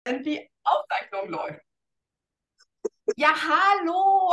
Wenn die Aufzeichnung läuft. Ja, hallo.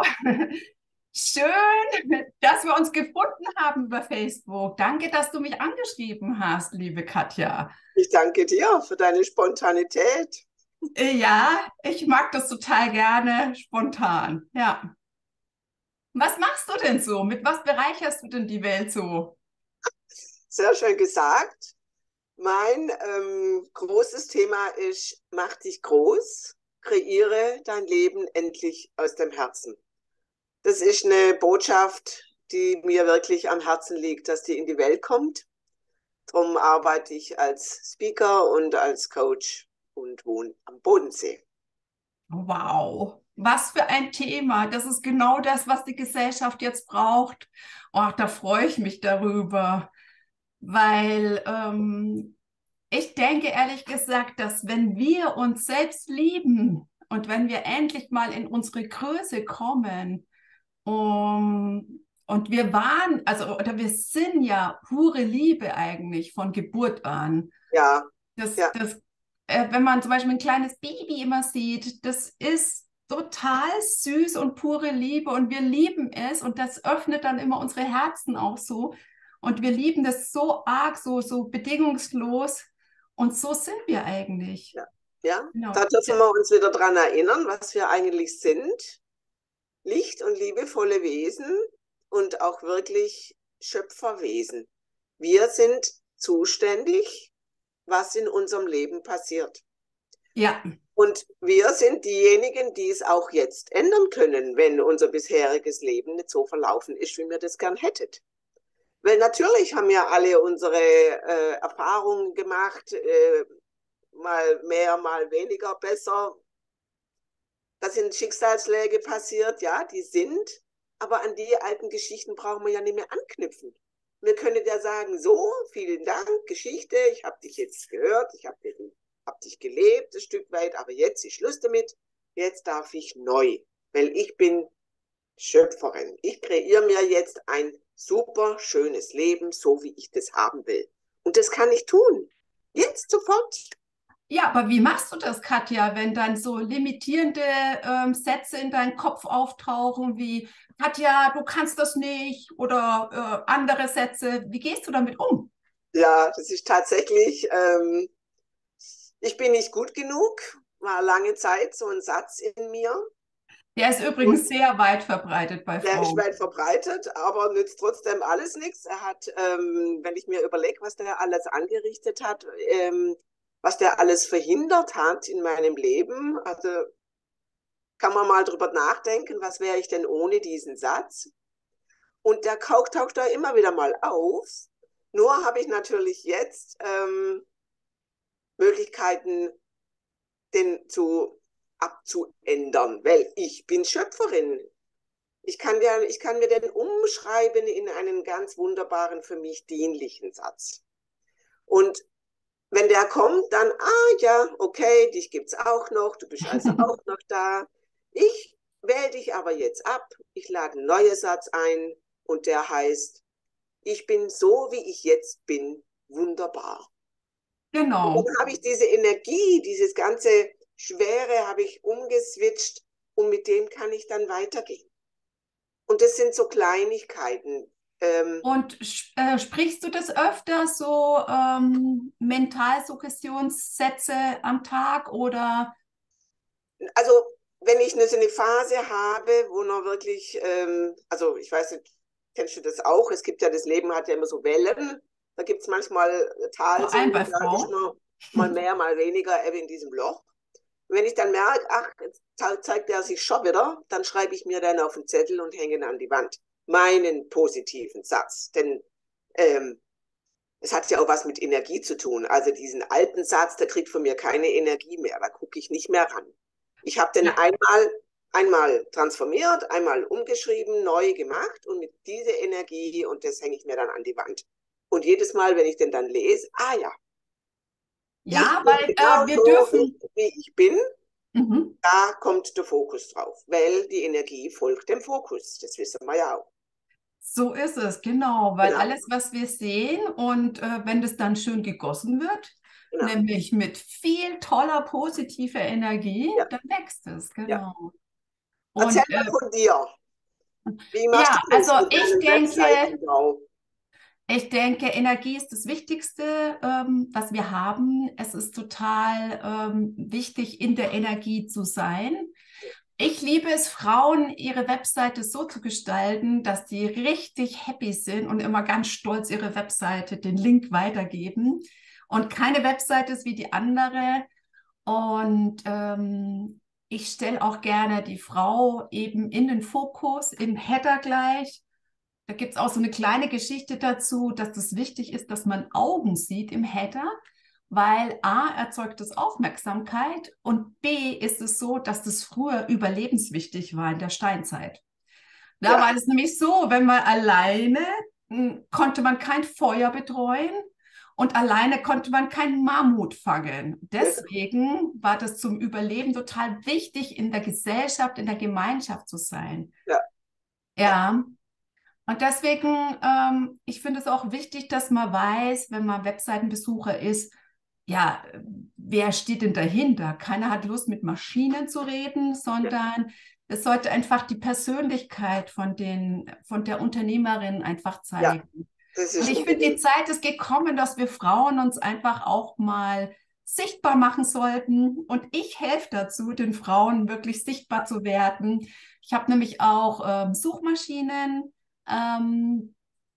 Schön, dass wir uns gefunden haben über Facebook. Danke, dass du mich angeschrieben hast, liebe Katja. Ich danke dir für deine Spontanität. Ja, ich mag das total gerne spontan. Ja. Was machst du denn so? Mit was bereicherst du denn die Welt so? Sehr schön gesagt. Mein großes Thema ist, mach dich groß, kreiere dein Leben endlich aus dem Herzen. Das ist eine Botschaft, die mir wirklich am Herzen liegt, dass die in die Welt kommt. Darum arbeite ich als Speaker und als Coach und wohne am Bodensee. Wow, was für ein Thema. Das ist genau das, was die Gesellschaft jetzt braucht. Oh, da freue ich mich darüber, weil ich denke ehrlich gesagt, dass wenn wir uns selbst lieben und wenn wir endlich mal in unsere Größe kommen, und wir waren, also oder wir sind ja pure Liebe eigentlich von Geburt an. Ja, Das, ja, das, wenn man zum Beispiel ein kleines Baby immer sieht, das ist total süß und pure Liebe und wir lieben es und das öffnet dann immer unsere Herzen auch so und wir lieben das so arg, so bedingungslos und so sind wir eigentlich. ja, ja. Genau. Da dürfen wir uns wieder dran erinnern, was wir eigentlich sind. Licht- und liebevolle Wesen und auch wirklich Schöpferwesen. Wir sind zuständig, was in unserem Leben passiert. Ja, Und wir sind diejenigen, die es auch jetzt ändern können, wenn unser bisheriges Leben nicht so verlaufen ist, wie wir das gern hätten. Weil natürlich haben wir alle unsere Erfahrungen gemacht, mal mehr, mal weniger besser. Da sind Schicksalsschläge passiert, ja, die sind, aber an die alten Geschichten brauchen wir ja nicht mehr anknüpfen. Wir können ja sagen, so, vielen Dank, Geschichte, ich habe dich jetzt gehört, ich hab dich gelebt, ein Stück weit, aber jetzt ist Schluss damit, jetzt darf ich neu, weil ich bin Schöpferin. Ich kreiere mir jetzt ein super schönes Leben, so wie ich das haben will. Und das kann ich tun. Jetzt sofort. ja, aber wie machst du das, Katja, wenn dann so limitierende Sätze in deinem Kopf auftauchen wie Katja, du kannst das nicht oder andere Sätze? Wie gehst du damit um? Ja, das ist tatsächlich ich bin nicht gut genug, war lange Zeit so ein Satz in mir. Der ist Und übrigens sehr weit verbreitet bei der ist Frauen. weit verbreitet, aber nützt trotzdem alles nichts. Er hat, wenn ich mir überlege, was der alles angerichtet hat, was der alles verhindert hat in meinem Leben, also kann man mal drüber nachdenken, was wäre ich denn ohne diesen Satz? Und der taucht da immer wieder mal auf. Nur habe ich natürlich jetzt Möglichkeiten, den abzuändern, weil ich bin Schöpferin. Ich kann mir den umschreiben in einen ganz wunderbaren, für mich dienlichen Satz. Und wenn der kommt, dann, ja, okay, dich gibt's auch noch, du bist also auch noch da. Ich wähle dich aber jetzt ab, ich lade einen neuen Satz ein und der heißt, ich bin so, wie ich jetzt bin, wunderbar. Und Genau. dann habe ich diese Energie, dieses ganze Schwere habe ich umgeswitcht und mit dem kann ich dann weitergehen. Und das sind so Kleinigkeiten. Ähm, Und sprichst du das öfter, so Mentalsuggestionssätze am Tag oder? also wenn ich so eine Phase habe, wo noch wirklich, also ich weiß nicht, kennst du das auch? Es gibt ja, das Leben hat ja immer so Wellen. Da gibt es manchmal Vor allem bei Talsohlen, da ist Frauen. man mal mehr, mal weniger eben in diesem Loch. Und wenn ich dann merke, ach, jetzt zeigt er sich schon wieder, dann schreibe ich mir dann auf den Zettel und hänge ihn an die Wand. Meinen positiven Satz. Denn es hat ja auch was mit Energie zu tun. Also diesen alten Satz, der kriegt von mir keine Energie mehr. Da gucke ich nicht mehr ran. Ich habe den Ja, einmal transformiert, einmal umgeschrieben, neu gemacht und mit dieser Energie und das hänge ich mir dann an die Wand. Und jedes Mal, wenn ich den dann lese, ja, ich ja, bin weil genau wir so, dürfen. wie ich bin, Mhm. da kommt der Fokus drauf, weil die Energie folgt dem Fokus. Das wissen wir ja auch. So ist es, genau, weil Genau. alles, was wir sehen und wenn das dann schön gegossen wird, Genau. nämlich mit viel toller, positiver Energie, Ja. dann wächst es, Ja. genau. Erzähl Und mal von dir. Wie machst ja, du das also mit deinem Webseitenbau? ich denke, Energie ist das Wichtigste, was wir haben. Es ist total wichtig, in der Energie zu sein. Ich liebe es, Frauen ihre Webseite so zu gestalten, dass die richtig happy sind und immer ganz stolz ihre Webseite, den Link weitergeben. Und keine Webseite ist wie die andere. Und ich stelle auch gerne die Frau eben in den Fokus, im Header gleich. Da gibt es auch so eine kleine Geschichte dazu, dass es wichtig ist, dass man Augen sieht im Header, weil A erzeugt es Aufmerksamkeit und B ist es so, dass das früher überlebenswichtig war in der Steinzeit. Da Ja. war es nämlich so, wenn man alleine konnte man kein Feuer betreuen und alleine konnte man keinen Mammut fangen. Deswegen war das zum Überleben total wichtig, in der Gesellschaft, in der Gemeinschaft zu sein. Ja. Ja. Und deswegen, ich finde es auch wichtig, dass man weiß, wenn man Webseitenbesucher ist, ja, wer steht denn dahinter? Keiner hat Lust, mit Maschinen zu reden, sondern es sollte einfach die Persönlichkeit von der Unternehmerin einfach Ja, zeigen. das Und ist ich finde, die unbedingt. Zeit ist gekommen, dass wir Frauen uns einfach auch mal sichtbar machen sollten. Und ich helfe dazu, den Frauen wirklich sichtbar zu werden. Ich habe nämlich auch Suchmaschinen, ähm,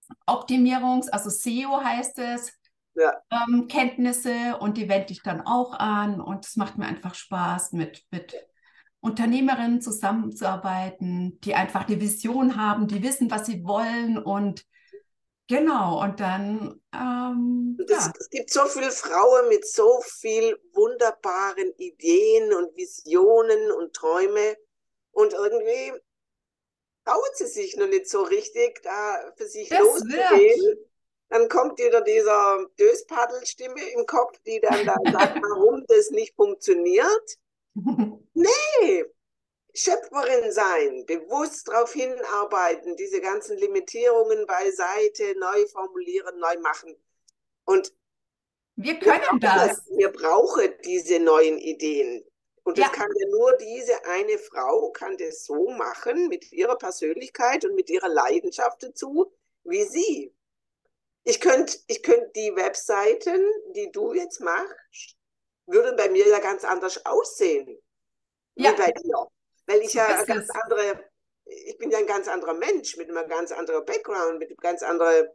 also SEO heißt es, Ja. Kenntnisse und die wende ich dann auch an. Und es macht mir einfach Spaß, mit Unternehmerinnen zusammenzuarbeiten, die einfach eine Vision haben, die wissen, was sie wollen und genau, und dann, Und ja. es gibt so viele Frauen mit so viel wunderbaren Ideen und Visionen und Träume. Und irgendwie trauen sie sich noch nicht so richtig, da für sich Das wird. loszugehen. Dann kommt wieder dieser Döspaddelstimme im Kopf, die dann da sagt, warum das nicht funktioniert. Nee, Schöpferin sein, bewusst darauf hinarbeiten, diese ganzen Limitierungen beiseite, neu formulieren, neu machen. Und Wir können das. wir brauchen diese neuen Ideen. Und das Ja, kann ja nur diese eine Frau, kann das so machen, mit ihrer Persönlichkeit und mit ihrer Leidenschaft dazu, wie sie. Ich könnte die Webseiten, die du jetzt machst, würden bei mir ja ganz anders aussehen, wie ja, bei dir. Weil so ist es. ich bin ja ein ganz anderer Mensch mit einem ganz anderen Background, mit einem ganz anderen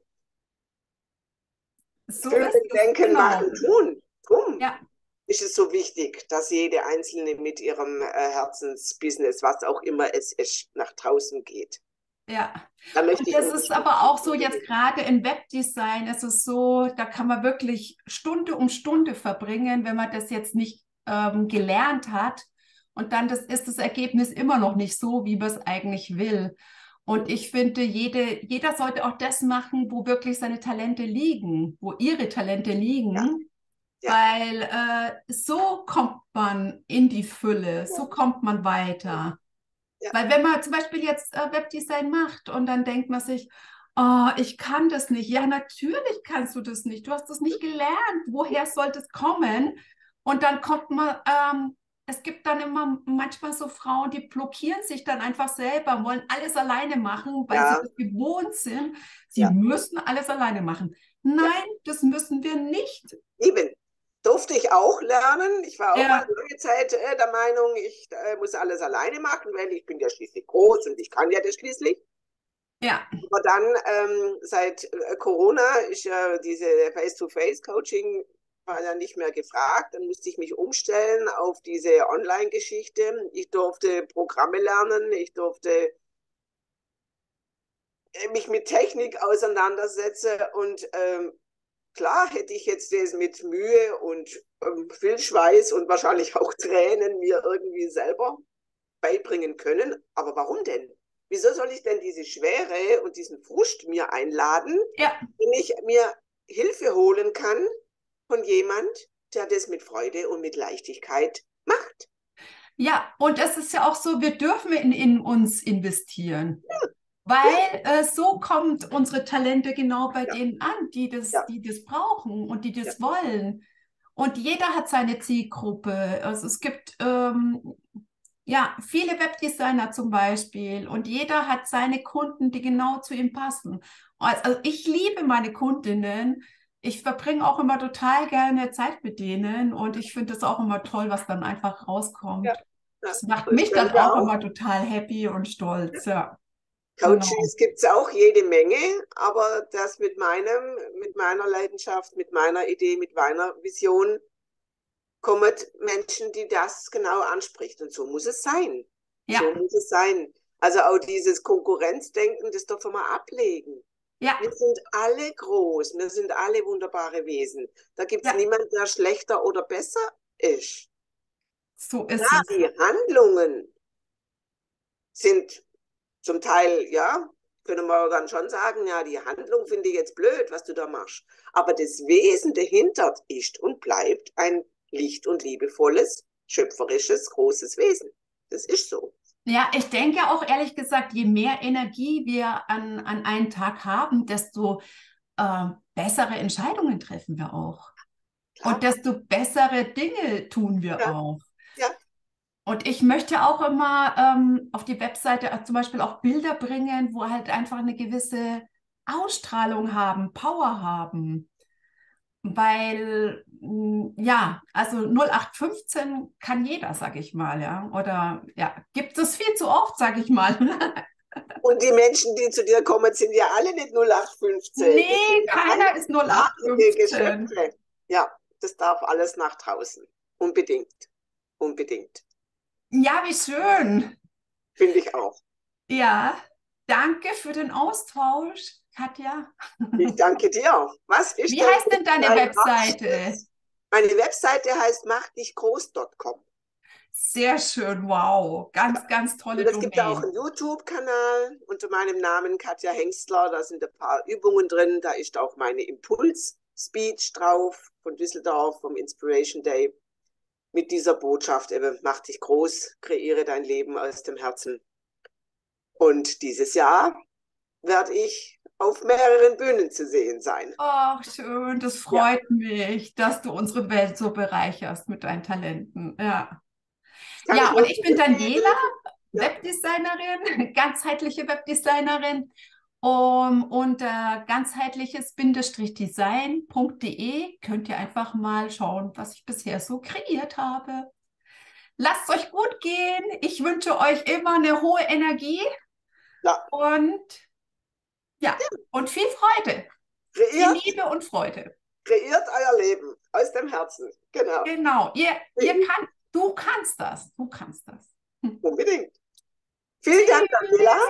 So ist Fühlen, es, Denken, Machen, genau. Tun. Drum Ja, ist es so wichtig, dass jede Einzelne mit ihrem Herzensbusiness, was auch immer es ist, nach draußen geht. ja. Da möchte Und ich das ist aber unterstützen. auch so jetzt gerade im Webdesign, es ist so, da kann man wirklich Stunde um Stunde verbringen, wenn man das jetzt nicht gelernt hat. Und dann ist das Ergebnis immer noch nicht so, wie man es eigentlich will. Und ich finde, jeder sollte auch das machen, wo wirklich seine Talente liegen, wo ihre Talente Ja, liegen, ja, weil so kommt man in die Fülle, ja, so kommt man weiter. ja, Weil wenn man zum Beispiel jetzt Webdesign macht und dann denkt man sich, oh, ich kann das nicht. Ja, natürlich kannst du das nicht. Du hast das nicht gelernt. Woher soll das kommen? Und dann kommt man, es gibt dann immer manchmal so Frauen, die blockieren sich dann einfach selber, wollen alles alleine machen, weil sie ja, das gewohnt sind. Sie ja, müssen alles alleine machen. ja. Nein, das müssen wir nicht. Eben. Durfte ich auch lernen. Ich war auch mal Ja, lange Zeit der Meinung, ich muss alles alleine machen, weil ich bin ja schließlich groß und ich kann ja das schließlich. ja, Aber dann seit Corona ist ja diese Face-to-Face-Coaching war ja nicht mehr gefragt. Dann musste ich mich umstellen auf diese Online-Geschichte. Ich durfte Programme lernen, ich durfte mich mit Technik auseinandersetzen und klar hätte ich jetzt das mit Mühe und viel Schweiß und wahrscheinlich auch Tränen mir irgendwie selber beibringen können. Aber warum denn? Wieso soll ich denn diese Schwere und diesen Frust mir einladen, ja. wenn ich mir Hilfe holen kann von jemand, der das mit Freude und mit Leichtigkeit macht? Ja, und es ist ja auch so, wir dürfen in uns investieren. Ja, Weil so kommt unsere Talente genau bei ja, denen an, ja, die das brauchen und die ja, das wollen. Und jeder hat seine Zielgruppe. Also es gibt ja viele Webdesigner zum Beispiel und jeder hat seine Kunden, die genau zu ihm passen. Also ich liebe meine Kundinnen. Ich verbringe auch immer total gerne Zeit mit denen und ich finde es auch immer toll, was dann einfach Ja, rauskommt. ja. Das macht Das mich dann können wir auch auch. immer total happy und stolz. Ja, genau. Coaches gibt es auch jede Menge, aber das mit meiner Leidenschaft, mit meiner Idee, mit meiner Vision kommen Menschen, die das genau anspricht. Und so muss es sein. So Ja, muss es sein. Also auch dieses Konkurrenzdenken, das dürfen wir ablegen. ja, Wir sind alle groß, wir sind alle wunderbare Wesen. Da gibt es ja, niemanden, der schlechter oder besser ist. so Ja, ist es. die Handlungen sind zum Teil, ja, können wir dann schon sagen, ja, die Handlung finde ich jetzt blöd, was du da machst. Aber das Wesen dahinter ist und bleibt ein licht- und liebevolles, schöpferisches, großes Wesen. Das ist so. Ja, ich denke auch ehrlich gesagt, je mehr Energie wir an einen Tag haben, desto bessere Entscheidungen treffen wir auch. Und Klar? desto bessere Dinge tun wir Ja, auch. ja, Und ich möchte auch immer auf die Webseite zum Beispiel auch Bilder bringen, wo halt einfach eine gewisse Ausstrahlung haben, Power haben. Weil, ja, also 0815 kann jeder, sag ich mal, ja. Oder ja, gibt es viel zu oft, sag ich mal. und die Menschen, die zu dir kommen, sind ja alle nicht 0815. Das sind Nee, ja alle keiner ist großartige 0815. Geschöpfe. Ja, das darf alles nach draußen. Unbedingt. Unbedingt. Ja, wie schön. Finde ich auch. Ja, danke für den Austausch, Katja. Ich danke dir. Was ist Wie denn heißt denn deine dein Webseite? Abschluss? Meine Webseite heißt machdichgroß.com. Sehr schön, wow. Ganz, ganz tolle Und es gibt auch Domain. einen YouTube-Kanal unter meinem Namen Katja Hengstler. Da sind ein paar Übungen drin. Da ist auch meine Impuls-Speech drauf von Düsseldorf, vom Inspiration Day. Mit dieser Botschaft eben, mach dich groß, kreiere dein Leben aus dem Herzen. Und dieses Jahr werde ich auf mehreren Bühnen zu sehen sein. Ach, schön, das Ja, freut mich, dass du unsere Welt so bereicherst mit deinen Talenten. Ja. das kann ich Ja, und nur ich bin Daniela, zurückgeben. Ja, Webdesignerin, ganzheitliche Webdesignerin. Unter ganzheitliches-design.de könnt ihr einfach mal schauen, was ich bisher so kreiert habe. Lasst es euch gut gehen. Ich wünsche euch immer eine hohe Energie ja. und ja, und viel Freude. Viel Kreiert, Liebe und Freude. kreiert euer Leben aus dem Herzen. Genau. Genau, du kannst das. Du kannst das. Unbedingt. Vielen Dank, Tschüss. Daniela.